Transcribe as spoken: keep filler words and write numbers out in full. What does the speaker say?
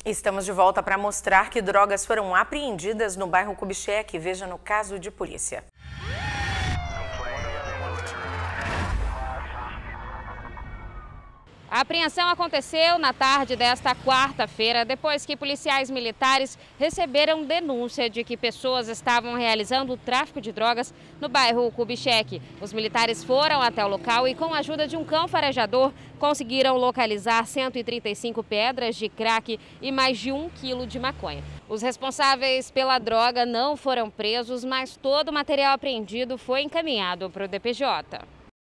Estamos de volta para mostrar que drogas foram apreendidas no bairro Kubitschek. Veja no caso de polícia. A apreensão aconteceu na tarde desta quarta-feira, depois que policiais militares receberam denúncia de que pessoas estavam realizando o tráfico de drogas no bairro Kubitschek. Os militares foram até o local e, com a ajuda de um cão farejador, conseguiram localizar cento e trinta e cinco pedras de crack e mais de um quilo de maconha. Os responsáveis pela droga não foram presos, mas todo o material apreendido foi encaminhado para o D P J.